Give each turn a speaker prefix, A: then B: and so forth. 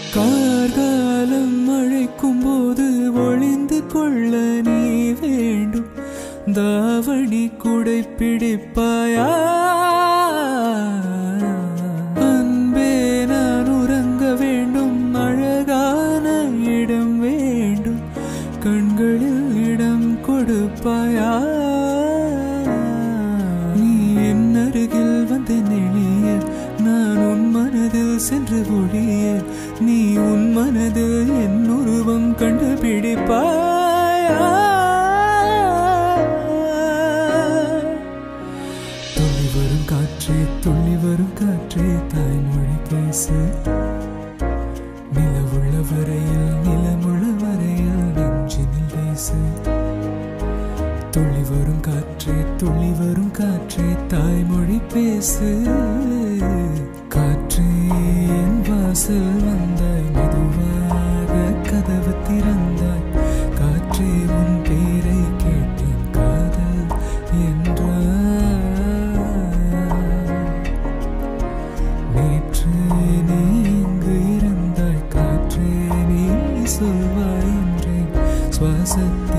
A: கார்காலம் அழைக்கும் போது ஒளிந்து கொள்ள நீ வேண்டும். தாவணி குடை பிடிப்பாயா? அன்பே நான் உறங்க வேண்டும். அழகான இடம் வேண்டும். கண்களில் இடம் கொடுப்பாயா? நீ என் அருகில் வந்து நெளிய நான் உன் மனதில் சென்று ஒழிய நீ உன் மனதில் என் உருவம் கண்டுபிடிப்பாயா? துள்ளி வரும் காற்றே துள்ளி வரும் காற்றே தாய்மொழி பேசு. நிலவுள்ள வரையில் நிலமுள்ள வரையில் நெஞ்சினில் பேசு. துள்ளி வரும் காற்றே துள்ளி வரும் காற்றே தாய்மொழி பேசு. காற்றே என் வாசல் வந்தாய் மெதுவாக கதவு திறந்தாய். காற்றே உன் பேரை கேட்டேன் காதல் என்றாய். நேற்று நீ இங்கு இருந்தாய் காற்றே நீ சொல்வாய் என்றேன் சுவாசத்தை